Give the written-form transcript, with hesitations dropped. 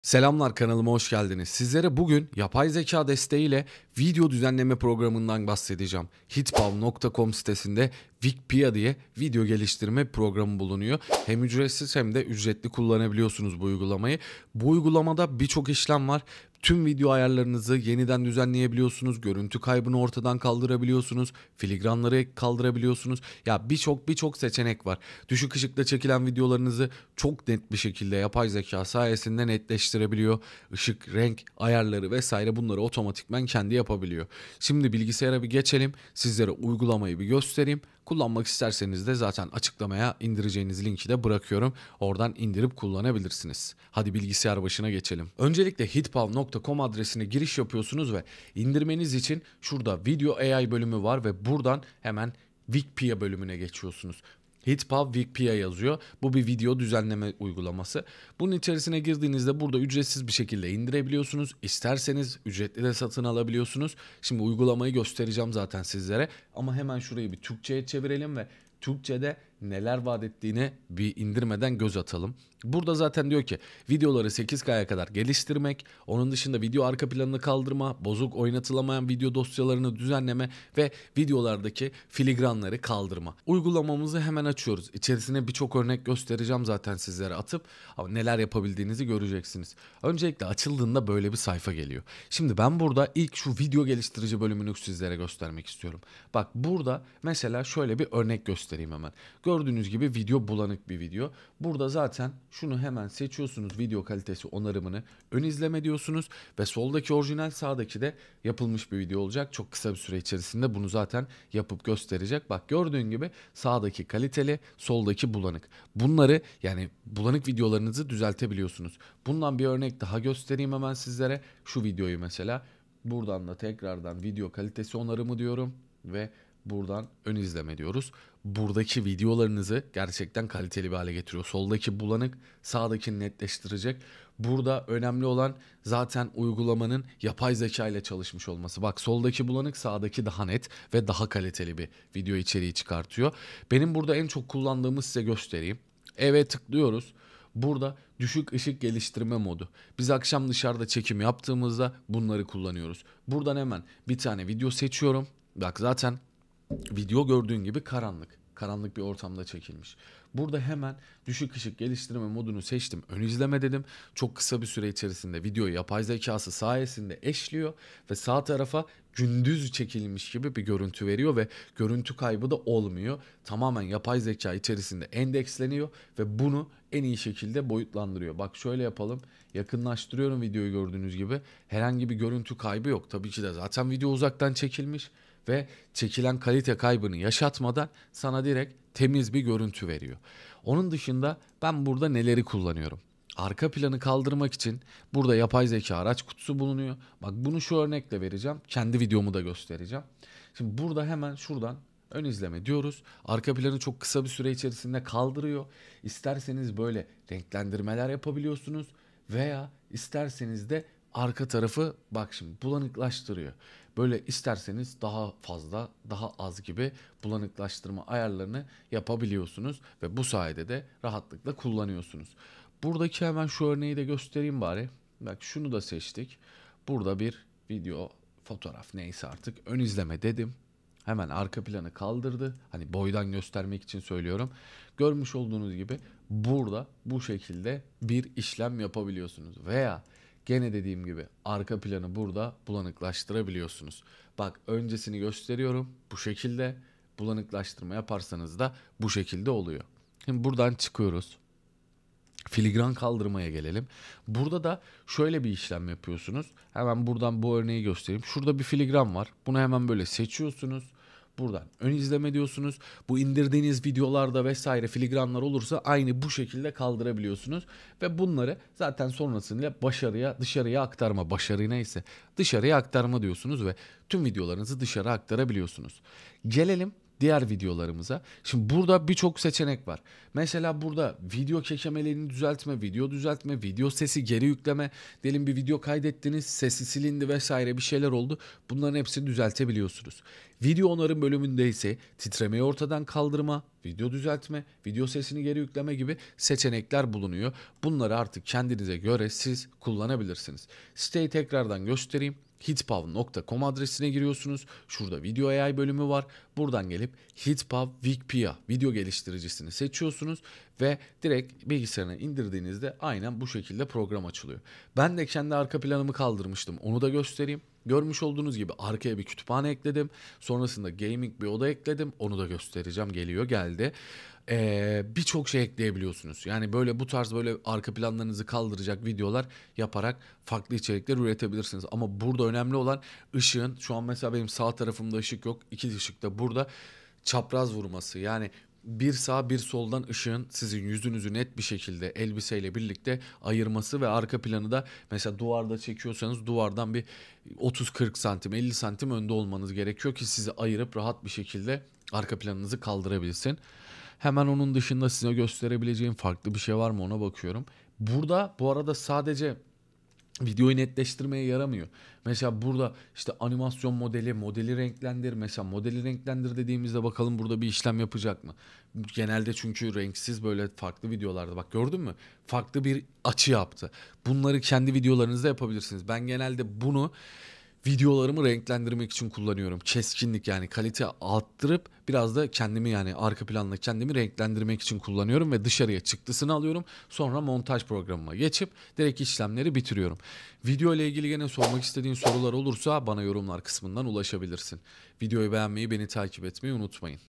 Selamlar, kanalıma hoş geldiniz. Sizlere bugün yapay zeka desteğiyle video düzenleme programından bahsedeceğim. Hitpav.com sitesinde Wikpia diye video geliştirme programı bulunuyor. Hem ücretsiz hem de ücretli kullanabiliyorsunuz bu uygulamayı. Bu uygulamada birçok işlem var. Tüm video ayarlarınızı yeniden düzenleyebiliyorsunuz. Görüntü kaybını ortadan kaldırabiliyorsunuz. Filigranları kaldırabiliyorsunuz. Ya birçok seçenek var. Düşük ışıkta çekilen videolarınızı çok net bir şekilde yapay zeka sayesinde netleştirebiliyor. Işık, renk ayarları vesaire bunları otomatikman kendi yapabiliyor. Şimdi bilgisayara bir geçelim. Sizlere uygulamayı bir göstereyim. Kullanmak isterseniz de zaten açıklamaya indireceğiniz linki de bırakıyorum. Oradan indirip kullanabilirsiniz. Hadi bilgisayar başına geçelim. Öncelikle hitpav.com adresine giriş yapıyorsunuz ve indirmeniz için şurada Video AI bölümü var ve buradan hemen Wikpia bölümüne geçiyorsunuz. Hitpav Wikpia yazıyor. Bu bir video düzenleme uygulaması. Bunun içerisine girdiğinizde burada ücretsiz bir şekilde indirebiliyorsunuz. İsterseniz ücretli de satın alabiliyorsunuz. Şimdi uygulamayı göstereceğim zaten sizlere. Ama hemen şurayı bir Türkçe'ye çevirelim ve Türkçe'de neler vaat ettiğine bir indirmeden göz atalım. Burada zaten diyor ki videoları 8K'ya kadar geliştirmek, onun dışında video arka planını kaldırma, bozuk oynatılamayan video dosyalarını düzenleme ve videolardaki filigranları kaldırma. Uygulamamızı hemen açıyoruz. İçerisine birçok örnek göstereceğim zaten sizlere atıp ama neler yapabildiğinizi göreceksiniz. Öncelikle açıldığında böyle bir sayfa geliyor. Şimdi ben burada ilk şu video geliştirici bölümünü sizlere göstermek istiyorum. Bak burada mesela şöyle bir örnek göstereyim hemen. Gördüğünüz gibi video bulanık bir video. Burada zaten şunu hemen seçiyorsunuz, video kalitesi onarımını ön izleme diyorsunuz ve soldaki orijinal, sağdaki de yapılmış bir video olacak. Çok kısa bir süre içerisinde bunu zaten yapıp gösterecek. Bak gördüğün gibi sağdaki kaliteli, soldaki bulanık. Bunları yani bulanık videolarınızı düzeltebiliyorsunuz. Bundan bir örnek daha göstereyim hemen sizlere. Şu videoyu mesela buradan da tekrardan video kalitesi onarımı diyorum ve buradan ön izleme diyoruz. Buradaki videolarınızı gerçekten kaliteli bir hale getiriyor. Soldaki bulanık, sağdaki netleştirecek. Burada önemli olan zaten uygulamanın yapay zeka ile çalışmış olması. Bak soldaki bulanık, sağdaki daha net ve daha kaliteli bir video içeriği çıkartıyor. Benim burada en çok kullandığımı size göstereyim. Eve tıklıyoruz. Burada düşük ışık geliştirme modu. Biz akşam dışarıda çekim yaptığımızda bunları kullanıyoruz. Buradan hemen bir tane video seçiyorum. Bak zaten video gördüğün gibi karanlık. Karanlık bir ortamda çekilmiş. Burada hemen düşük ışık geliştirme modunu seçtim. Ön izleme dedim. Çok kısa bir süre içerisinde videoyu yapay zekası sayesinde eşliyor ve sağ tarafa gündüz çekilmiş gibi bir görüntü veriyor ve görüntü kaybı da olmuyor. Tamamen yapay zeka içerisinde endeksleniyor ve bunu en iyi şekilde boyutlandırıyor. Bak şöyle yapalım. Yakınlaştırıyorum videoyu gördüğünüz gibi. Herhangi bir görüntü kaybı yok. Tabii ki de zaten video uzaktan çekilmiş ve çekilen kalite kaybını yaşatmadan sana direkt temiz bir görüntü veriyor. Onun dışında ben burada neleri kullanıyorum? Arka planı kaldırmak için burada yapay zeka araç kutusu bulunuyor. Bak bunu şu örnekle vereceğim. Kendi videomu da göstereceğim. Şimdi burada hemen şuradan ön izleme diyoruz. Arka planı çok kısa bir süre içerisinde kaldırıyor. İsterseniz böyle renklendirmeler yapabiliyorsunuz veya isterseniz de arka tarafı bak şimdi bulanıklaştırıyor. Böyle isterseniz daha fazla, daha az gibi bulanıklaştırma ayarlarını yapabiliyorsunuz ve bu sayede de rahatlıkla kullanıyorsunuz. Buradaki hemen şu örneği de göstereyim bari. Bak şunu da seçtik. Burada bir video, fotoğraf neyse artık ön izleme dedim. Hemen arka planı kaldırdı. Hani boydan göstermek için söylüyorum. Görmüş olduğunuz gibi burada bu şekilde bir işlem yapabiliyorsunuz. Veya gene dediğim gibi arka planı burada bulanıklaştırabiliyorsunuz. Bak öncesini gösteriyorum. Bu şekilde bulanıklaştırma yaparsanız da bu şekilde oluyor. Şimdi buradan çıkıyoruz. Filigran kaldırmaya gelelim. Burada da şöyle bir işlem yapıyorsunuz. Hemen buradan bu örneği göstereyim. Şurada bir filigran var. Bunu hemen böyle seçiyorsunuz. Buradan ön izleme diyorsunuz. Bu indirdiğiniz videolarda vesaire filigranlar olursa aynı bu şekilde kaldırabiliyorsunuz. Ve bunları zaten sonrasında başarıya, dışarıya aktarma, başarı neyse dışarıya aktarma diyorsunuz ve tüm videolarınızı dışarı aktarabiliyorsunuz. Gelelim diğer videolarımıza. Şimdi burada birçok seçenek var. Mesela burada video kekemelerini düzeltme, video sesi geri yükleme. Diyelim bir video kaydettiniz, sesi silindi vesaire bir şeyler oldu. Bunların hepsini düzeltebiliyorsunuz. Video onarım bölümünde ise titremeyi ortadan kaldırma, video düzeltme, video sesini geri yükleme gibi seçenekler bulunuyor. Bunları artık kendinize göre siz kullanabilirsiniz. Siteyi tekrardan göstereyim. hitpav.com adresine giriyorsunuz. Şurada video AI bölümü var. Buradan gelip Hitpav Wikpia video geliştiricisini seçiyorsunuz ve direkt bilgisayarına indirdiğinizde aynen bu şekilde program açılıyor. Ben de kendi arka planımı kaldırmıştım. Onu da göstereyim. Görmüş olduğunuz gibi arkaya bir kütüphane ekledim. Sonrasında gaming bir oda ekledim. Onu da göstereceğim. Geldi. Birçok şey ekleyebiliyorsunuz. Yani böyle bu tarz böyle arka planlarınızı kaldıracak videolar yaparak farklı içerikler üretebilirsiniz. Ama burada önemli olan ışığın, şu an mesela benim sağ tarafımda ışık yok. İki ışık da burada, çapraz vurması. Yani bir sağ bir soldan ışığın sizin yüzünüzü net bir şekilde elbiseyle birlikte ayırması ve arka planı da mesela duvarda çekiyorsanız duvardan bir 30-40 santim 50 santim önde olmanız gerekiyor ki sizi ayırıp rahat bir şekilde arka planınızı kaldırabilsin. Hemen onun dışında size gösterebileceğim farklı bir şey var mı ona bakıyorum. Burada bu arada sadece videoyu netleştirmeye yaramıyor. Mesela burada işte animasyon modeli renklendir. Mesela modeli renklendir dediğimizde bakalım burada bir işlem yapacak mı? Genelde çünkü renksiz böyle farklı videolarda bak gördün mü? Farklı bir açı yaptı. Bunları kendi videolarınızda yapabilirsiniz. Ben genelde bunu videolarımı renklendirmek için kullanıyorum. Keskinlik yani kalite arttırıp biraz da kendimi yani arka planla kendimi renklendirmek için kullanıyorum ve dışarıya çıktısını alıyorum. Sonra montaj programıma geçip direkt işlemleri bitiriyorum. Video ile ilgili gene sormak istediğin sorular olursa bana yorumlar kısmından ulaşabilirsin. Videoyu beğenmeyi, beni takip etmeyi unutmayın.